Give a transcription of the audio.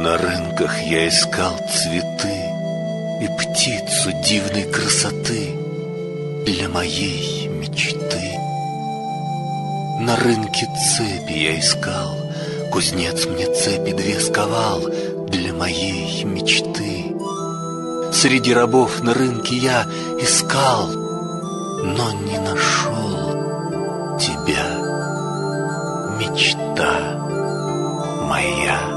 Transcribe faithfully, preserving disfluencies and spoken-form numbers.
На рынках я искал цветы и птицу дивной красоты для моей мечты. На рынке цепи я искал, кузнец мне цепи две сковал для моей мечты. Среди рабов на рынке я искал, но не нашел тебя, мечта моя.